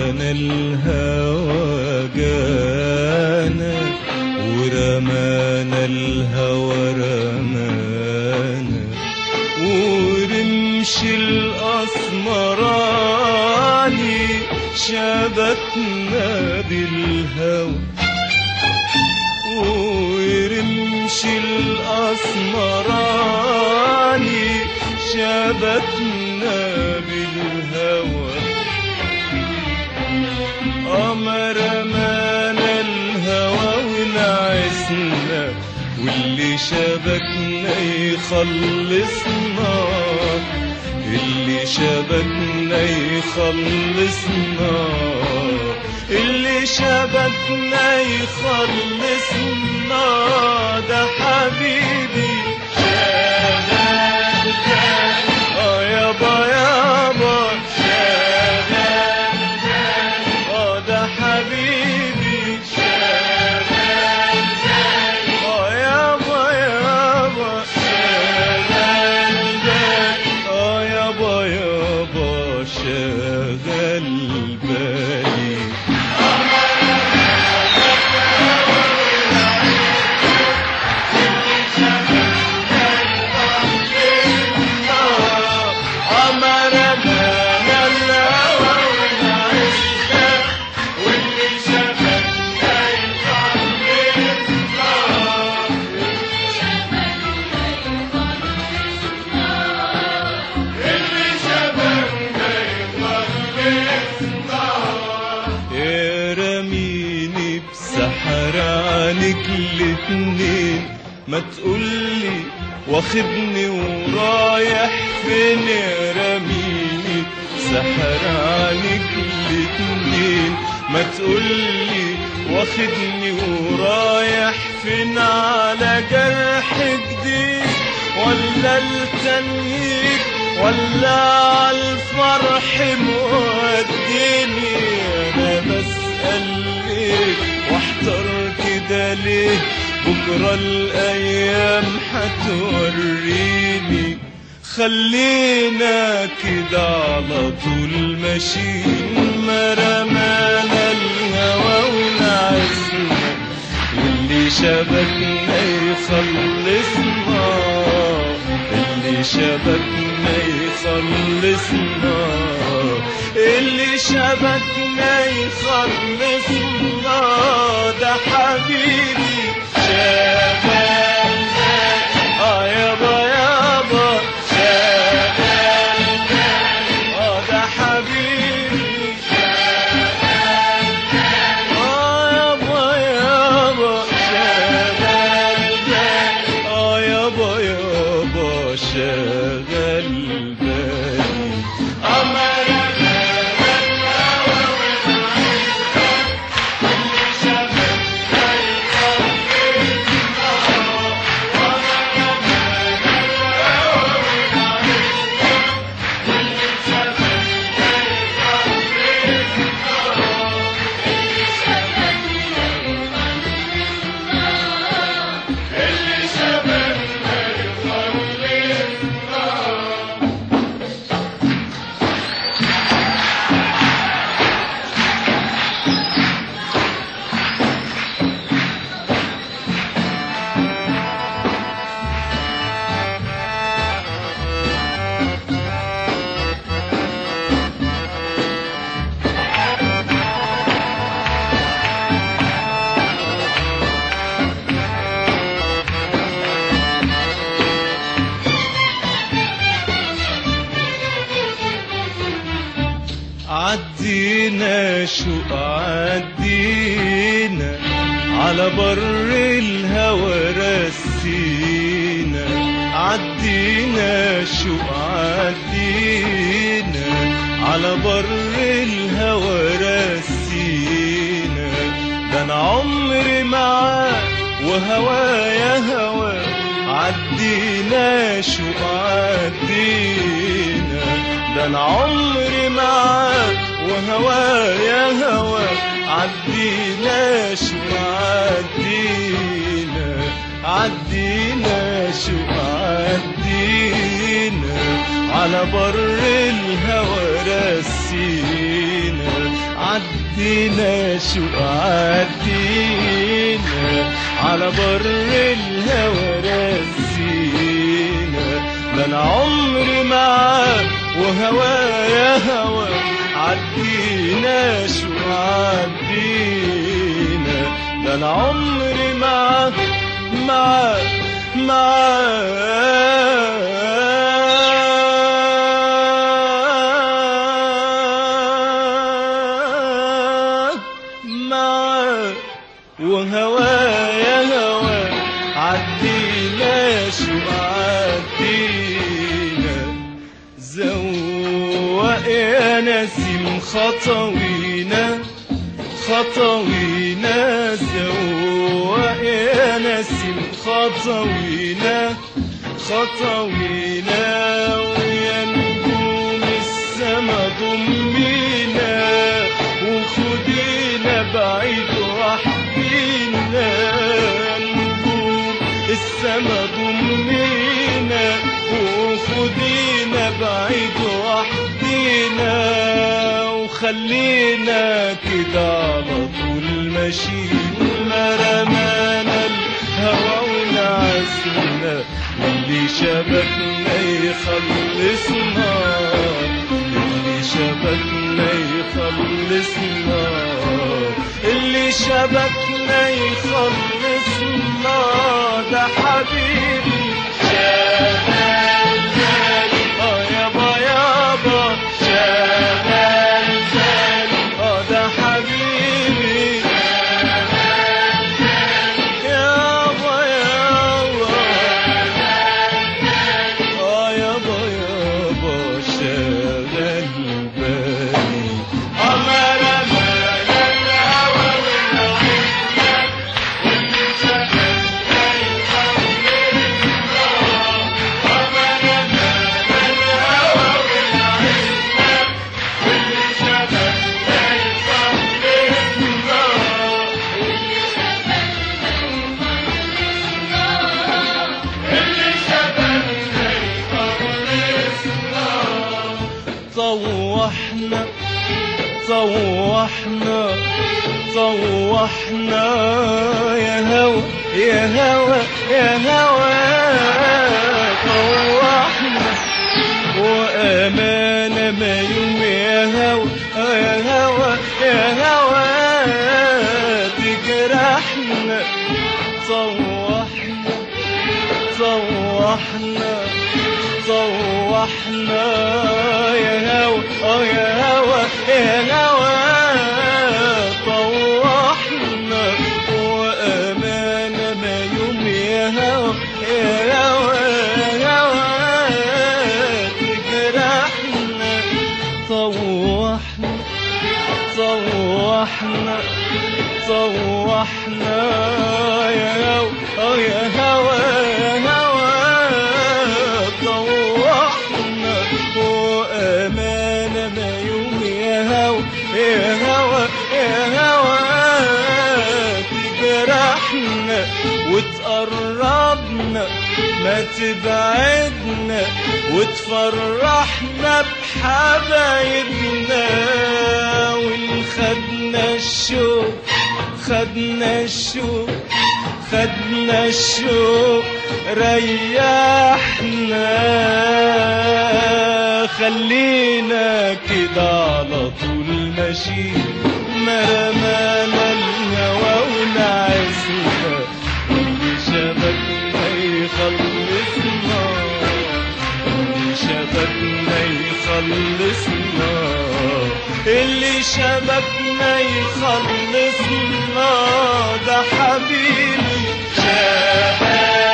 جانا الهوى جانا ورمانا الهوى رمانا ورمش الأسمراني شبكنا بالهوى ورمش الأسمراني شبكنا بالهوى رمانا الهوى ونعسنا واللي شبكنا يخلصنا اللي شبكنا يخلصنا اللي شبكنا يخلصنا ده حبيبي شغال يابا يابا شغال ده حبيبي شغال يابا يابا شغال يابا يابا شغال بالي عنك الاتنين ما تقولي واخدني ورايح فين رميني سحر عنك الاتنين ما تقولي واخدني ورايح فين على جرح جديد ولا التنهيد ولا عالفرح موديني انا بسأل ليه واحتر كده ليه بكرة الأيام هتوريني خلينا كده على طول ماشيين ما رمانا الهوى ونعسنا واللي شبكنا يخلصنا اللي شبكنا يخلصنا اللي شبكنا يخلصنا ده حبيبي شغال يابا يابا شغال ده حبيبي شغال يابا يابا شغال يابا يابا شغال بالي عدينا شوق عدينا على بر الهوى رسينا عدينا شوق عدينا على بر الهوى رسينا ده انا عمري معاك وهوايا هوا عدينا شوق عدينا ده انا عمري معاك وهوايا هوا عدينا شوق عدينا عدينا شوق عدينا على بر الهوى رسينا عدينا شوق عدينا على بر الهوى رسينا، ده انا عمري معاك وهوايا هوا عدينا شوق عدينا، ده انا عمري معاك معاك معاك وهوايا هوا عدينا شوق عدينا. زوق يا نسيم خطوينا خطوينا، زوق يا نسيم خطوينا خطوينا، ويا نجوم السما ضمينا وخدينا بعيد وحدينا، نجوم السما ضمينا وخدينا بعيد وحدينا، وخلينا كده على طول ماشيين، ما رمانا الهوى ونعسنا، اللي شبكنا يخلصنا، اللي شبكنا يخلصنا، اللي شبكنا يخلصنا، ده حبيبي شغال بالي يابا يابا شغال بالي، ده حبيبي شغال بالي يابا يابا يابا يابا شغال بالي. طوحنا طوحنا طوحنا يا هوى يا هوى يا هوى، طوحنا وأمانة ما يوم يا هوى يا هوى يا هوى تجرحنا. طوحنا طوحنا طوحنا يا هوى يا هوى يا هوى، طوحنا وأمانة ما يوم يا هوى يا هوى يا هوى تجرحنا. طوحنا طوحنا طوحنا يا هوى يا هوى يا هوى، طوحنا وأمانة ما يوم يا هوى يا هوى يا هوى تجرحنا، وتقربنا ما تبعدنا، وتفرحنا بحبايبنا، ونخدنا الشوق خدنا الشوق خدنا الشوق ريحنا، خلينا كده على طول ماشيين، ما رمانا الهوى ونعسنا، اللي شبكنا يخلصنا، اللي شبكنا يخلصنا، اللي شبكنا يخلصنا، ده حبيبي شبك